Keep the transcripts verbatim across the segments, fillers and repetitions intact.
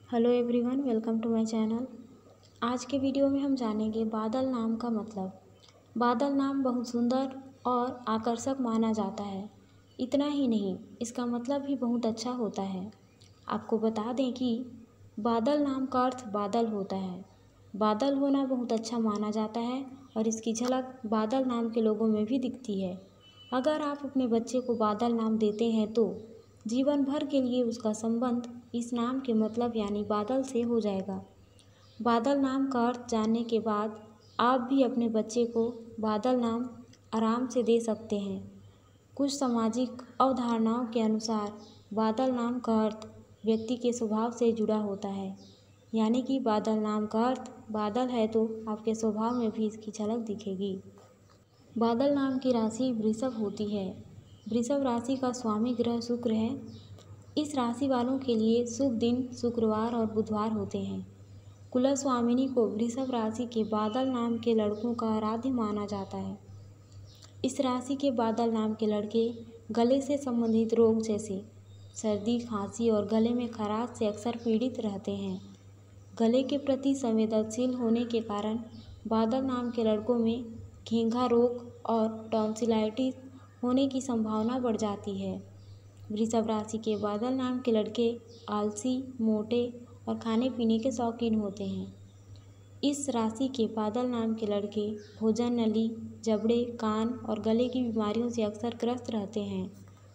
Hello everyone, welcome to my channel. आज के video में हम जानेंगे बादल नाम का मतलब। बादल नाम बहुत सुंदर और आकर्षक माना जाता है। इतना ही नहीं, इसका मतलब भी बहुत अच्छा होता है। आपको बता दें कि बादल नाम का अर्थ बादल होता है। बादल होना बहुत अच्छा माना जाता है और इसकी झलक बादल नाम के लोगों में भी दिखती है। अगर आप अपने बच्चे को बादल नाम देते हैं तो जीवन भर के लिए उसका संबंध इस नाम के मतलब यानी बादल से हो जाएगा। बादल नाम का अर्थ जानने के बाद आप भी अपने बच्चे को बादल नाम आराम से दे सकते हैं। कुछ सामाजिक अवधारणाओं के अनुसार बादल नाम का अर्थ व्यक्ति के स्वभाव से जुड़ा होता है, यानी कि बादल नाम का अर्थ बादल है तो आपके स्वभाव में भी इसकी झलक दिखेगी। बादल नाम की राशि वृषभ होती है। वृषभ राशि का स्वामी ग्रह शुक्र है। इस राशि वालों के लिए शुभ दिन शुक्रवार और बुधवार होते हैं। कुलस्वामिनी को वृषभ राशि के बादल नाम के लड़कों का आराध्य माना जाता है। इस राशि के बादल नाम के लड़के गले से संबंधित रोग जैसे सर्दी, खांसी और गले में खराश से अक्सर पीड़ित रहते हैं। गले के प्रति संवेदनशील होने के कारण बादल नाम के लड़कों में घेंघा रोग और टॉन्सिलाइटिस होने की संभावना बढ़ जाती है। वृषभ राशि के बादल नाम के लड़के आलसी, मोटे और खाने पीने के शौकीन होते हैं। इस राशि के बादल नाम के लड़के भोजन नली, जबड़े, कान और गले की बीमारियों से अक्सर ग्रस्त रहते हैं।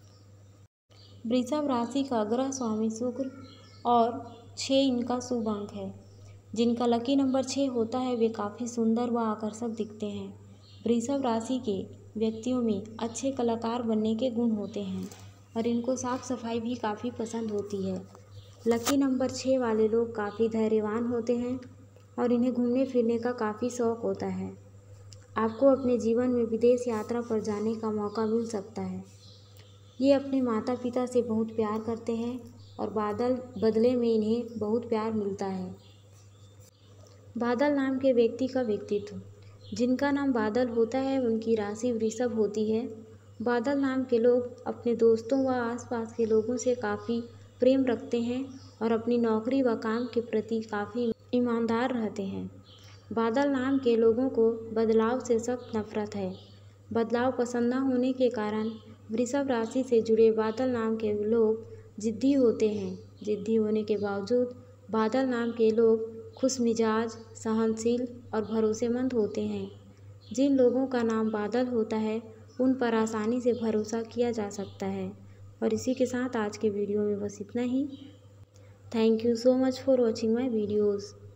वृषभ राशि का ग्रह स्वामी शुक्र और छः इनका शुभ अंक है। जिनका लकी नंबर छः होता है वे काफ़ी सुंदर व आकर्षक दिखते हैं। वृषभ राशि के व्यक्तियों में अच्छे कलाकार बनने के गुण होते हैं और इनको साफ सफाई भी काफ़ी पसंद होती है। लकी नंबर छः वाले लोग काफ़ी धैर्यवान होते हैं और इन्हें घूमने फिरने का काफ़ी शौक़ होता है। आपको अपने जीवन में विदेश यात्रा पर जाने का मौका मिल सकता है। ये अपने माता पिता से बहुत प्यार करते हैं और बादल बदले में इन्हें बहुत प्यार मिलता है। बादल नाम के व्यक्ति का व्यक्तित्व। जिनका नाम बादल होता है उनकी राशि वृषभ होती है। बादल नाम के लोग अपने दोस्तों व आसपास के लोगों से काफ़ी प्रेम रखते हैं और अपनी नौकरी व काम के प्रति काफ़ी ईमानदार रहते हैं। बादल नाम के लोगों को बदलाव से सख्त नफरत है। बदलाव पसंद न होने के कारण वृषभ राशि से जुड़े बादल नाम के लोग जिद्दी होते हैं। जिद्दी होने के बावजूद बादल नाम के लोग खुशमिजाज, सहनशील और भरोसेमंद होते हैं। जिन लोगों का नाम बादल होता है उन पर आसानी से भरोसा किया जा सकता है। और इसी के साथ आज के वीडियो में बस इतना ही। Thank you so much for watching my videos.